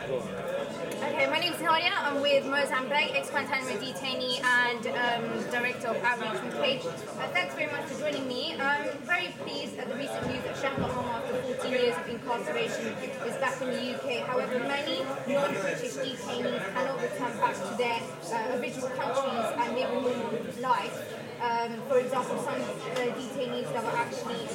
Okay, my name is Nadia. I'm with Moazzam Begg, ex-Guantanamo detainee and Director of Outreach from Page. Thanks very much for joining me. I'm very pleased at the recent news that Shaker Aamer, after 14 years of incarceration, is back in the UK. However, many non-British detainees cannot return back to their original countries and live a normal life. For example, some detainees that were actually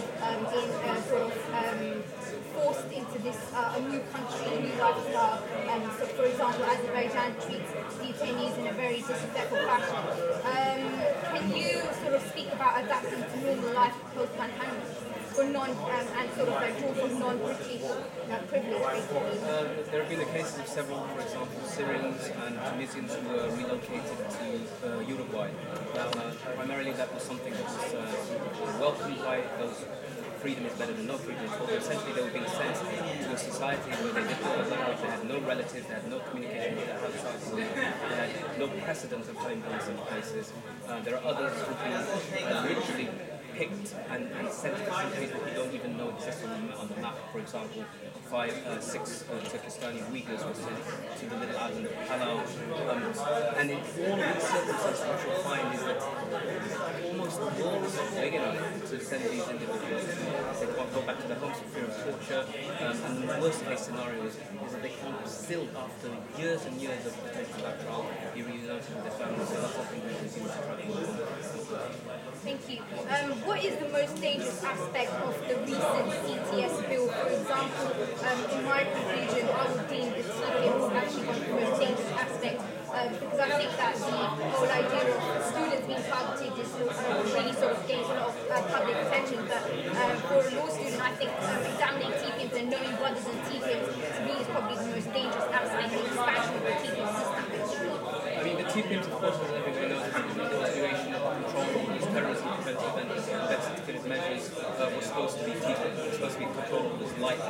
forced into this a new country, a new lifestyle. So, for example, Azerbaijan treats detainees in a very disrespectful fashion. Can you sort of speak about adapting to normal life post-Guantanamo for and sort of like draw from non-British privilege, basically? There have been the cases of several, for example, Syrians and Tunisians who were relocated to Uruguay. Now, primarily that was something that was welcomed by those. Freedom is better than no freedom at all. Essentially, they were being sent to a society where they didn't know language, they had no relatives, they had no communication with their outside world, they had no precedent of having gone to such places. There are others who've been literally picked and sent to countries that we don't even know exist on the map. For example, 6 Turkistani Uyghurs were sent to the little island of Palau. And in all of these circumstances, what you'll find is that almost the world is not big enough to send these individuals. They can't go back to their homes for fear of torture. And the worst case scenario is that they can't still, after years and years of potential back trial, be reunited with their families. So that's something we continue to try to work on. Thank you. What is the most dangerous aspect of the recent CTS bill? For example, in my region, I would deem the TPIM as actually one of the most dangerous aspects because I think that the whole idea of students being targeted is really sort of gains a lot of public attention. But for a law student, I think examining TPIMs and knowing brothers and TPIMs to me is probably the most dangerous aspect of the expansion of the TPIM system. I mean, the TPIMs, of course, as everybody knows, is the continuation of control over these terrorism preventive and investigative measures was supposed to be TPIM, was supposed to be control over this light.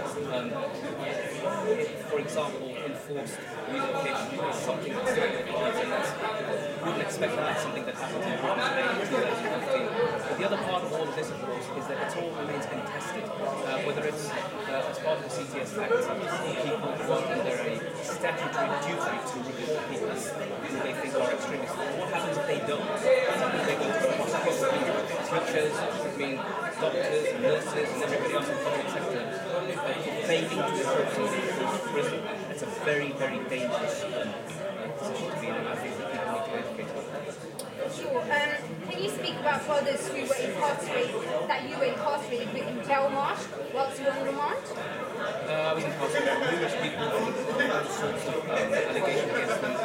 For example, enforced relocation is something that's standard cards, and you wouldn't expect that that's something that happened in Britain in 2015. But the other part of all of this, of course, is that it all remains contested. Whether it's as part of the CTS Act, people who are under a statutory duty to report people who they think are extremists. What happens if they don't? They go to prosecute teachers, doctors, nurses, and everybody else in the public sector failing to report somebody to prison. It's a very, very dangerous position to be in, and I think that people need to educate about that. Sure. Can you speak about brothers who were incarcerated, that you were incarcerated with in Belmarsh whilst you were on remand? I was incarcerated with numerous people with all sorts of allegations against them.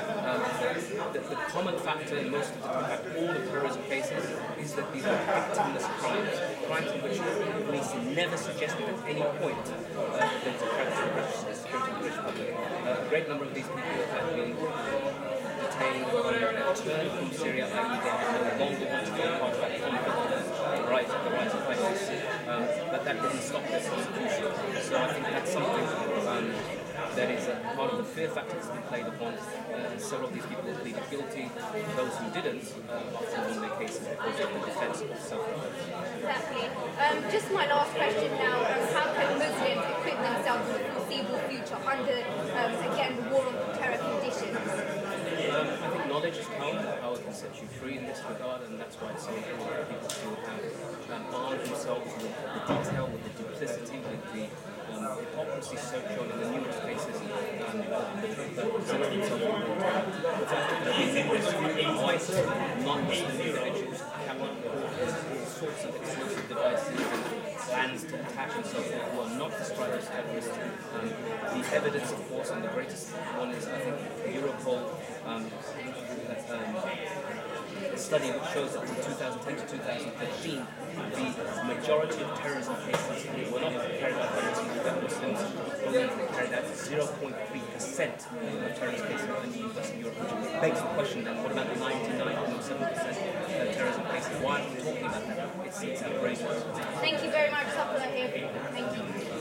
The common factor in most of all the terrorism cases is that these are victimless crimes in which the police never suggested at any point that there was a threat to the security of the British public. A great number of these people had been detained on a return from Syria, i.e. they no longer want to be a part of that conflict, the rise of ISIS, but that didn't stop their prosecution. So I think that's something that is part of the fear factor that's been played upon. Several of these people have pleaded guilty. Those who didn't often won their cases because of the defence of self-defence. Exactly. Just my last question now. How can Muslims equip themselves in the foreseeable future under, again, the war on terror conditions? I think knowledge is power. Power can set you free in this regard, and that's why it's so important that people still have armed themselves with the detail, with the duplicity, with the hypocrisy shown in the numerous cases that present themselves in war. The fact that there have been numerous white, non-Muslim individuals captured with all sorts of explosive devices and plans to attack and so forth who are not described as terrorists. The evidence, of course, and the greatest one is, I think, Europol. A study which shows that from 2010 to 2015, the majority of terrorism cases were not carried out by Muslims, only carried out 0.3% of terrorist cases in Western Europe, which begs the question then, what about the 99.7% terrorism cases? Why are we talking about that? It's outrageous. Thank you very much, Thank you.